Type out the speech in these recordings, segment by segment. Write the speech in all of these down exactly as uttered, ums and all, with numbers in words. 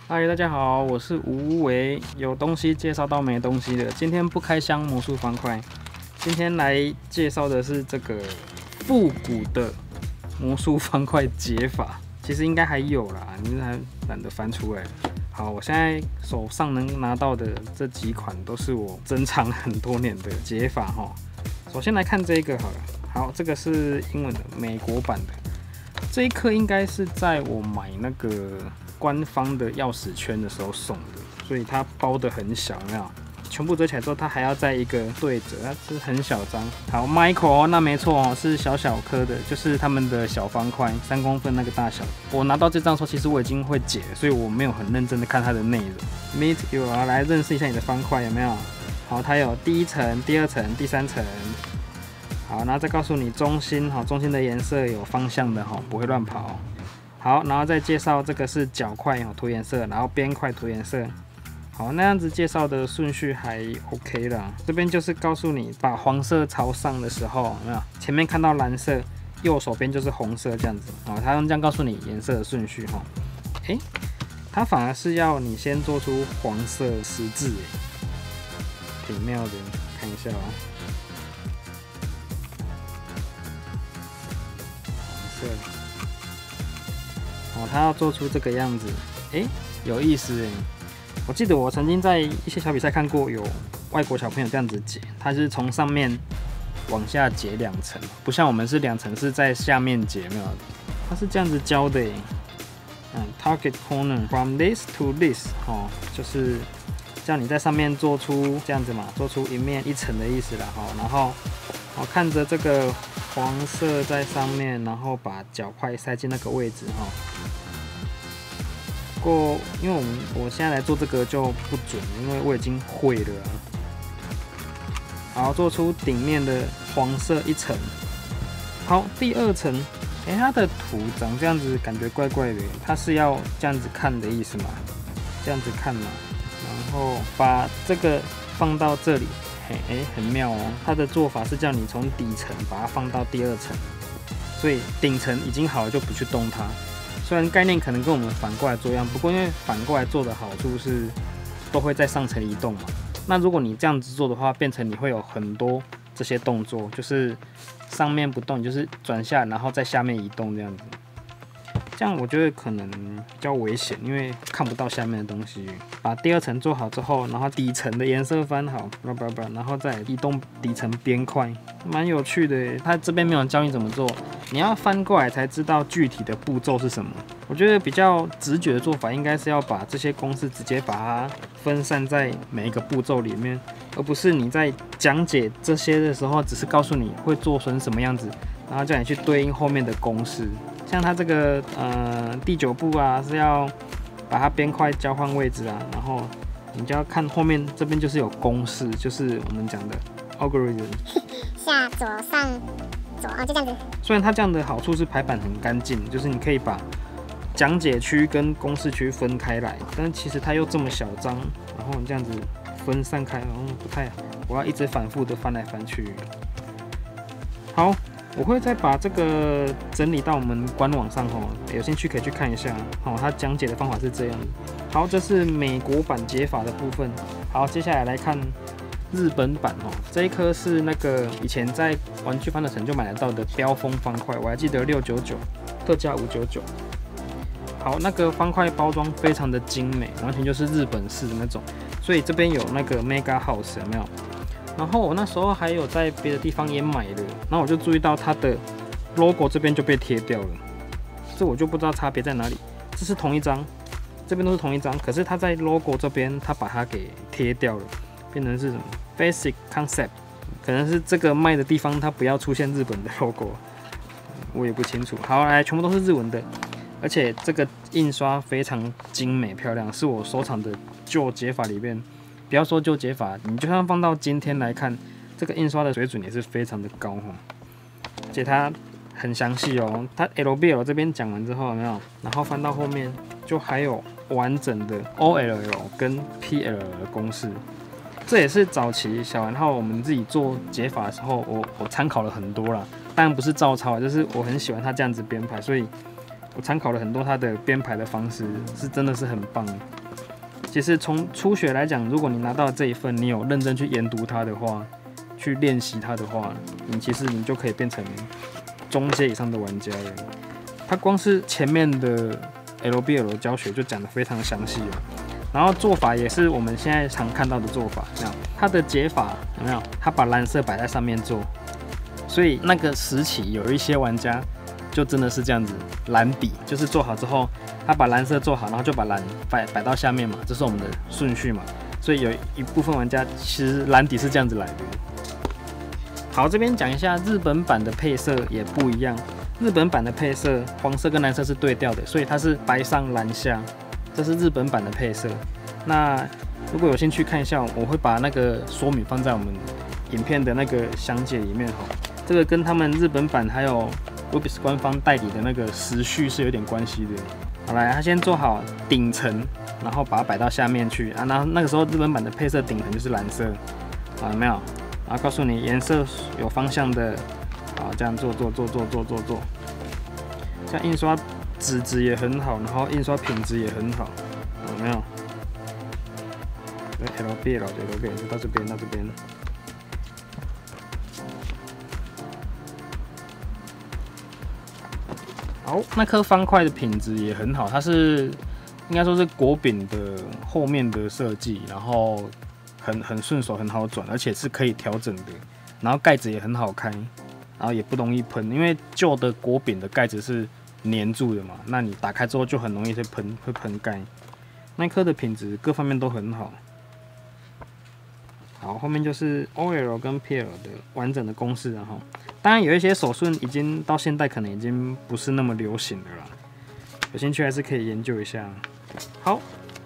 嗨，大家好，我是吴为，有东西介绍到没东西的。今天不开箱魔术方块，今天来介绍的是这个复古的魔术方块解法。其实应该还有啦，你是还懒得翻出来。好，我现在手上能拿到的这几款都是我珍藏很多年的解法哈。首先来看这个好了，好，这个是英文的美国版的。这一颗应该是在我买那个官方的钥匙圈的时候送的，所以它包得很小，有没有？全部折起来之后，它还要再一个对折，它是很小张。好 ，Micro， 那没错哦，是小小颗的，就是他们的小方块，三公分那个大小。我拿到这张的时候，其实我已经会解了，所以我没有很认真的看它的内容。Meet you， 来认识一下你的方块有没有？好，它有第一层、第二层、第三层。好，然后再告诉你中心，好，中心的颜色有方向的哈，不会乱跑。好，然后再介绍这个是角块哦，涂颜色，然后边块涂颜色。好，那样子介绍的顺序还 OK 啦。这边就是告诉你，把黄色朝上的时候，有没有？前面看到蓝色，右手边就是红色这样子。哦，他用这样告诉你颜色的顺序哈。哎、欸，他反而是要你先做出黄色十字，挺妙的，看一下哦。黄色。哦，他要做出这个样子，哎、欸，有意思哎。我记得我曾经在一些小比赛看过，有外国小朋友这样子解，他是从上面往下解两层，不像我们是两层是在下面解，没有，他是这样子教的耶。嗯 ，target corner from this to this， 哦，就是叫你在上面做出这样子嘛，做出一面一层的意思啦，哈，然后我看着这个黄色在上面，然后把角块塞进那个位置，哈。不过，因为我们我现在来做这个就不准，因为我已经会了、啊。好，做出顶面的黄色一层。好，第二层，哎、欸，它的图长这样子，感觉怪怪的，它是要这样子看的意思嘛？这样子看嘛，然后把这个放到这里，哎、欸，很妙哦。它的做法是叫你从底层把它放到第二层，所以顶层已经好了，就不去动它。虽然概念可能跟我们反过来做一样，不过因为反过来做的好处是都会在上层移动嘛。那如果你这样子做的话，变成你会有很多这些动作，就是上面不动，就是转下然后在下面移动这样子。这样我觉得可能比较危险，因为看不到下面的东西。把第二层做好之后，然后底层的颜色翻好，不不不，然后再移动底层边块，蛮有趣的耶。他这边没有教你怎么做，你要翻过来才知道具体的步骤是什么。我觉得比较直觉的做法，应该是要把这些公式直接把它分散在每一个步骤里面，而不是你在讲解这些的时候，只是告诉你会做成什么样子，然后叫你去对应后面的公式。像它这个呃第九步啊，是要把它边块交换位置啊，然后你就要看后面这边就是有公式，就是我们讲的 algorithm。 下左上左啊，就这样子。 虽然它这样的好处是排版很干净，就是你可以把讲解区跟公式区分开来，但是其实它又这么小张，然后你这样子分散开，然后不太好，我要一直反复的翻来翻去。好。我会再把这个整理到我们官网上吼，有兴趣可以去看一下吼，它讲解的方法是这样的。好，这是美国版解法的部分。好，接下来来看日本版哦，这一颗是那个以前在玩具翻的城就买得到的标风方块，我还记得六九九，特价五九九。好，那个方块包装非常的精美，完全就是日本式的那种，所以这边有那个 Mega House 有没有？然后我那时候还有在别的地方也买了，然后我就注意到它的 logo 这边就被贴掉了，这我就不知道差别在哪里。这是同一张，这边都是同一张，可是它在 logo 这边它把它给贴掉了，变成是什么 Basic Concept， 可能是这个卖的地方它不要出现日本的 logo， 我也不清楚。好，来，全部都是日文的，而且这个印刷非常精美漂亮，是我收藏的旧解法里面。不要说旧解法，你就算放到今天来看，这个印刷的水准也是非常的高哈。而且它很详细哦，它 L B L 这边讲完之后有没有？然后翻到后面就还有完整的 O L L 跟 P L L 的公式。这也是早期小玩号我们自己做解法的时候，我我参考了很多啦。当然不是照抄，就是我很喜欢它这样子编排，所以我参考了很多它的编排的方式，是真的是很棒。 其实从初学来讲，如果你拿到这一份，你有认真去研读它的话，去练习它的话，你其实你就可以变成中阶以上的玩家了。它光是前面的 L B L 的教学就讲得非常详细了，然后做法也是我们现在常看到的做法。这样，它的解法有没有？它把蓝色摆在上面做，所以那个时期有一些玩家就真的是这样子，蓝底就是做好之后，他把蓝色做好，然后就把蓝摆摆到下面嘛，这是我们的顺序嘛。所以有一部分玩家其实蓝底是这样子来的。好，这边讲一下日本版的配色也不一样。日本版的配色，黄色跟蓝色是对调的，所以它是白上蓝下，这是日本版的配色。那如果有兴趣看一下，我会把那个说明放在我们影片的那个详解里面哈。这个跟他们日本版还有 Rubis 官方代理的那个时序是有点关系的。好，来，他先做好顶层，然后把它摆到下面去啊。然后那个时候日本版的配色顶层就是蓝色，啊，有没有？然后告诉你颜色有方向的。好，这样做做做做做做做，这样印刷纸质也很好，然后印刷品质也很好，有没有 ？L B 了 ，L B 就到这边，到这边。好，那颗方块的品质也很好，它是应该说是果柄的后面的设计，然后很很顺手，很好转，而且是可以调整的，然后盖子也很好开。然后也不容易喷，因为旧的果柄的盖子是粘住的嘛，那你打开之后就很容易会喷，会喷盖。那颗的品质各方面都很好。好，后面就是 O L 跟 P L 的完整的公式，然后当然有一些手顺已经到现代可能已经不是那么流行了啦，有兴趣还是可以研究一下。好，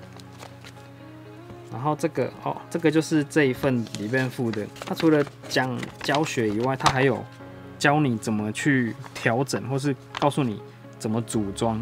然后这个哦，这个就是这一份里面附的，它除了讲教学以外，它还有教你怎么去调整，或是告诉你怎么组装。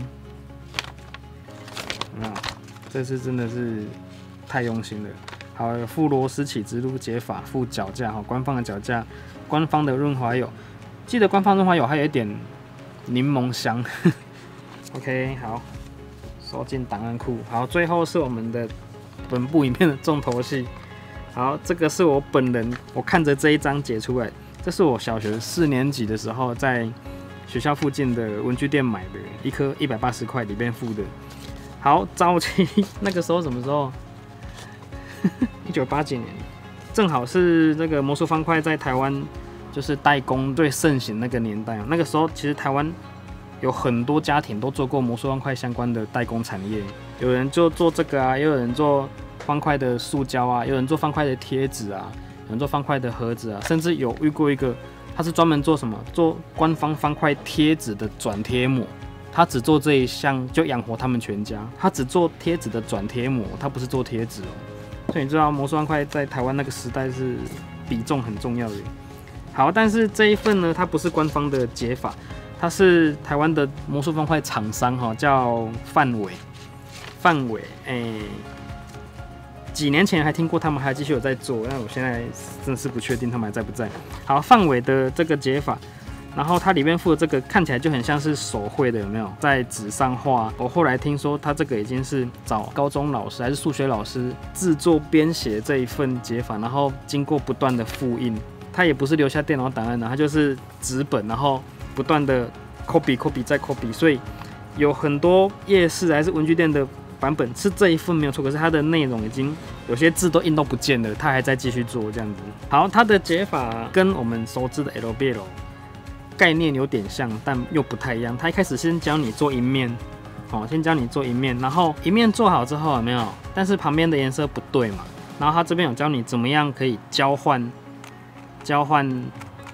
那这次真的是太用心了。好，有附螺丝起直路解法，附脚架，哈，官方的脚架，官方的润滑油。记得官方润滑油还有一点柠檬香。OK， 好，收进档案库。好，最后是我们的本部影片的重头戏。好，这个是我本人，我看着这一张解出来。这是我小学四年级的时候在学校附近的文具店买的，一颗一百八十块里面附的。好，早期那个时候什么时候？一九八几年，正好是那个魔术方块在台湾就是代工最盛行那个年代。那个时候其实台湾有很多家庭都做过魔术方块相关的代工产业，有人就做这个啊，也有人做方块的塑胶啊，有人做方块的贴纸啊。有人做方块的盒子啊，甚至有遇过一个，他是专门做什么？做官方方块贴纸的转贴膜。他只做这一项就养活他们全家。他只做贴纸的转贴膜，他不是做贴纸哦。所以你知道魔术方块在台湾那个时代是比重很重要的。好，但是这一份呢，它不是官方的解法，它是台湾的魔术方块厂商哈，叫范伟。范伟，哎、欸。几年前还听过他们还继续有在做，但我现在真的是不确定他们还在不在。好，范伟的这个解法，然后它里面附的这个看起来就很像是手绘的，有没有？在纸上画。我后来听说他这个已经是找高中老师还是数学老师制作编写这一份解法，然后经过不断的复印，他也不是留下电脑档案的，他就是纸本，然后不断的 copy copy 再 copy， 所以有很多夜市还是文具店的版本是这一份没有错，可是它的内容已经有些字都印都不见了，它还在继续做这样子。好，它的解法跟我们熟知的 L B L 概念有点像，但又不太一样。它一开始先教你做一面，哦，先教你做一面，然后一面做好之后有没有？但是旁边的颜色不对嘛，然后它这边有教你怎么样可以交换交换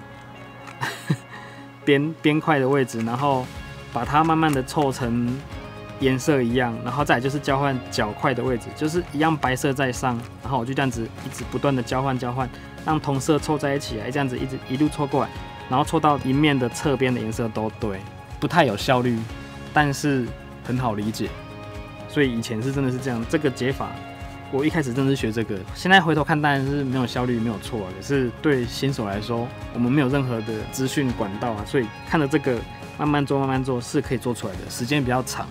边边块的位置，然后把它慢慢的凑成颜色一样，然后再来就是交换角块的位置，就是一样白色在上，然后我就这样子一直不断的交换交换，让同色凑在一起来，这样子一直一路凑过来，然后凑到一面的侧边的颜色都对，不太有效率，但是很好理解，所以以前是真的是这样。这个解法我一开始真的是学这个，现在回头看当然是没有效率没有错，可是对新手来说，我们没有任何的资讯管道啊，所以看着这个慢慢做慢慢做是可以做出来的，时间比较长。可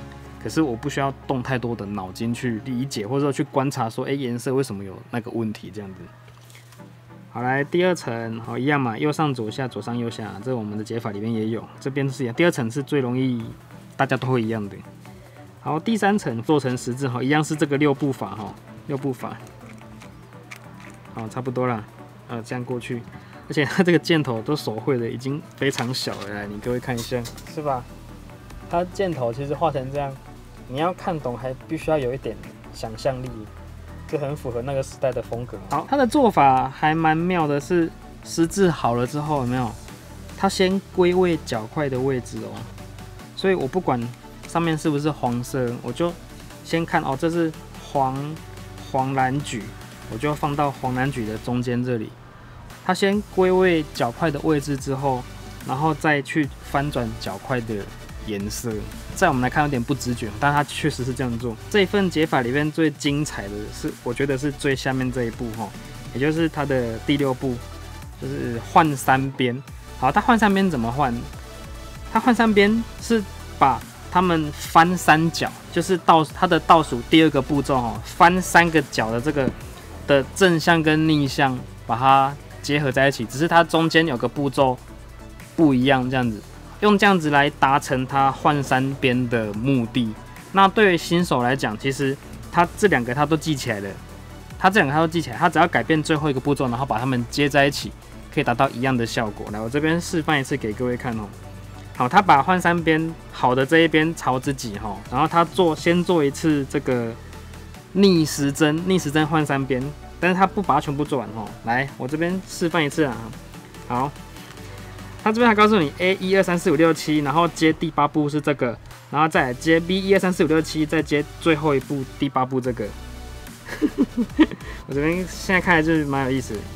可是我不需要动太多的脑筋去理解，或者说去观察说，哎、欸，颜色为什么有那个问题这样子。好，来第二层，好，一样嘛，右上左下，左上右下，这我们的解法里面也有，这边是一样。第二层是最容易大家都会一样的。好，第三层做成十字，哈，一样是这个六步法，哈，六步法。好，差不多啦，呃，这样过去，而且它这个箭头都手绘的已经非常小了，来，你各位看一下，是吧？它箭头其实画成这样，你要看懂还必须要有一点想象力。就很符合那个时代的风格。好，它的做法还蛮妙的是，十字好了之后有没有？它先归位角块的位置哦，所以我不管上面是不是黄色，我就先看哦，这是黄黄蓝橘，我就放到黄蓝橘的中间这里。它先归位角块的位置之后，然后再去翻转角块的颜色。在我们来看有点不直觉，但它确实是这样做。这一份解法里面最精彩的是，我觉得是最下面这一步哈，也就是它的第六步，就是换三边。好，它换三边怎么换？它换三边是把它们翻三角，就是倒它的倒数第二个步骤哈，翻三个角的这个的正向跟逆向把它结合在一起，只是它中间有个步骤不一样，这样子。用这样子来达成它换三边的目的。那对于新手来讲，其实他这两个他都记起来了，他这两个他都记起来，他只要改变最后一个步骤，然后把它们接在一起，可以达到一样的效果。来，我这边示范一次给各位看哦。好，他把换三边好的这一边朝自己哈，然后他做先做一次这个逆时针，逆时针换三边，但是他不把它全部做完哈。来，我这边示范一次啊。好。他这边还告诉你 A 一二三四五六七，然后接第八步是这个，然后再来接 B 一二三四五六七，再接最后一步第八步这个。我这边现在看来就是蛮有意思的。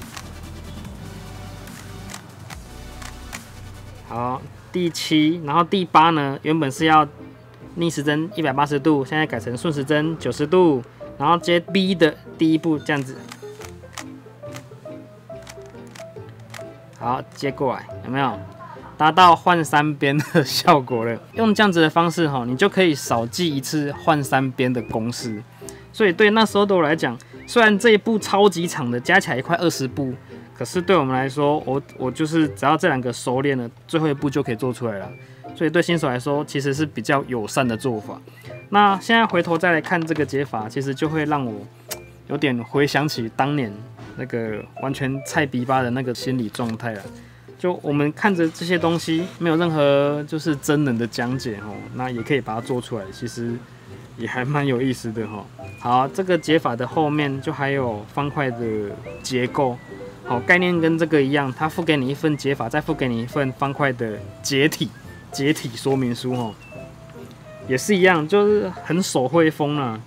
好，第七，然后第八呢，原本是要逆时针一百八十度，现在改成顺时针九十度，然后接 B 的第一步这样子。好，接过来有没有达到换三边的效果了？用这样子的方式哈，你就可以少记一次换三边的公式。所以对那时候的我来讲，虽然这一步超级长的，加起来也快二十步，可是对我们来说，我我就是只要这两个熟练了，最后一步就可以做出来了。所以对新手来说，其实是比较友善的做法。那现在回头再来看这个解法，其实就会让我有点回想起当年那个完全菜逼吧的那个心理状态了。就我们看着这些东西，没有任何就是真人的讲解哦，那也可以把它做出来，其实也还蛮有意思的哈。好，这个解法的后面就还有方块的结构，好，概念跟这个一样，它付给你一份解法，再付给你一份方块的解体解体说明书哦，也是一样，就是很手绘风啦。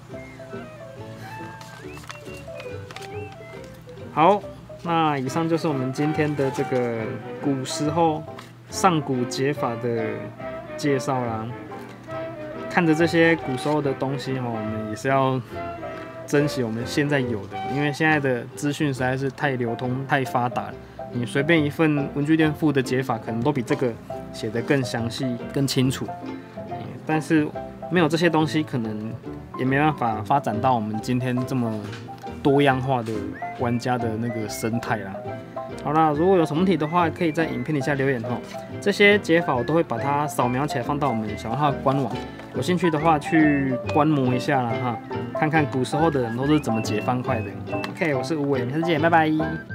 好，那以上就是我们今天的这个古时候上古解法的介绍啦。看着这些古时候的东西哦，我们也是要珍惜我们现在有的，因为现在的资讯实在是太流通、太发达了。你随便一份文具店附的解法，可能都比这个写得更详细、更清楚。但是没有这些东西，可能也没办法发展到我们今天这么多样化的玩家的那个生态啦。好啦，如果有什么问题的话，可以在影片底下留言哦。这些解法我都会把它扫描起来，放到我们小号的官网。有兴趣的话，去观摩一下啦哈，看看古时候的人都是怎么解方块的。OK， 我是吴伟，下次见，拜拜。